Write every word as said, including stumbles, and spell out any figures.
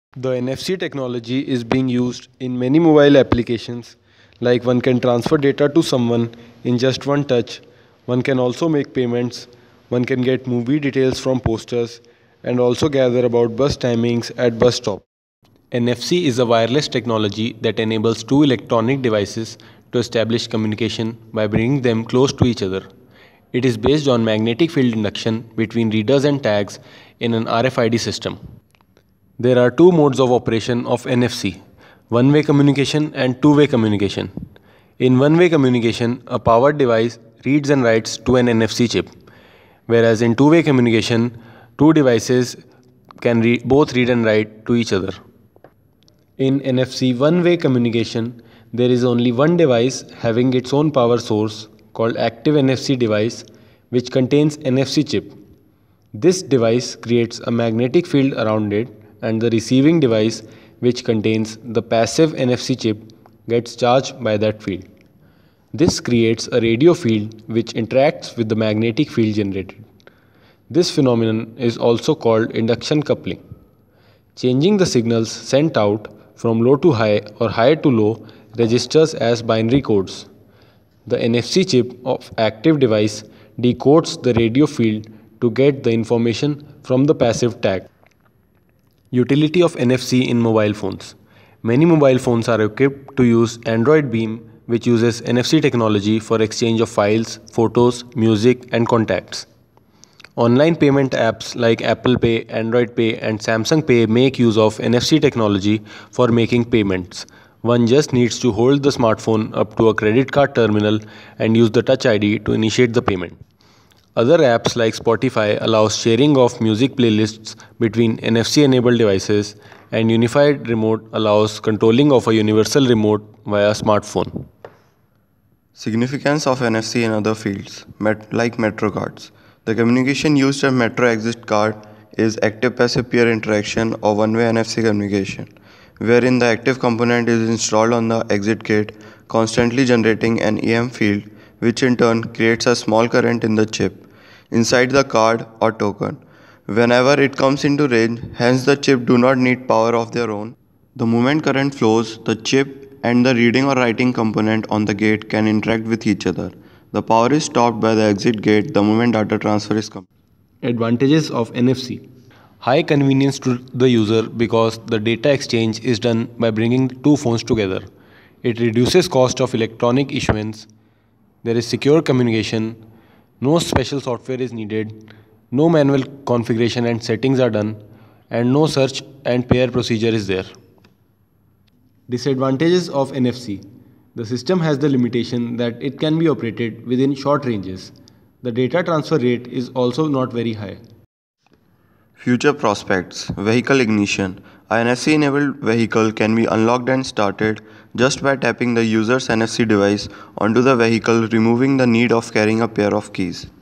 The N F C technology is being used in many mobile applications, like one can transfer data to someone in just one touch, one can also make payments, one can get movie details from posters, and also gather about bus timings at bus stop. N F C is a wireless technology that enables two electronic devices to establish communication by bringing them close to each other. It is based on magnetic field induction between readers and tags in an R F I D system. There are two modes of operation of N F C: one-way communication and two-way communication. In one-way communication, a powered device reads and writes to an N F C chip, whereas in two-way communication, two devices can re- both read and write to each other. In N F C one-way communication, there is only one device having its own power source called active N F C device, which contains N F C chip. This device creates a magnetic field around it, and the receiving device, which contains the passive N F C chip, gets charged by that field. This creates a radio field which interacts with the magnetic field generated. This phenomenon is also called induction coupling. Changing the signals sent out from low to high or high to low registers as binary codes. The N F C chip of active device decodes the radio field to get the information from the passive tag. Utility of N F C in mobile phones. Many mobile phones are equipped to use Android Beam, which uses N F C technology for exchange of files, photos, music, and contacts. Online payment apps like Apple Pay, Android Pay, and Samsung Pay make use of N F C technology for making payments. One just needs to hold the smartphone up to a credit card terminal and use the Touch I D to initiate the payment. Other apps like Spotify allows sharing of music playlists between N F C-enabled devices, and Unified Remote allows controlling of a universal remote via smartphone. Significance of N F C in other fields, met- like metro cards. The communication used in metro exit card is active-passive peer interaction or one-way N F C communication, wherein the active component is installed on the exit gate, constantly generating an E M field, which in turn creates a small current in the chip inside the card or token. Whenever it comes into range, hence the chip do not need power of their own. The moment current flows, the chip and the reading or writing component on the gate can interact with each other. The power is stopped by the exit gate the moment data transfer is complete. Advantages of N F C. High convenience to the user because the data exchange is done by bringing two phones together. It reduces cost of electronic issuance. There is secure communication. No special software is needed. No manual configuration and settings are done. And no search and pair procedure is there. Disadvantages of N F C. The system has the limitation that it can be operated within short ranges. The data transfer rate is also not very high. Future prospects. Vehicle ignition. A N F C-enabled vehicle can be unlocked and started just by tapping the user's N F C device onto the vehicle, removing the need of carrying a pair of keys.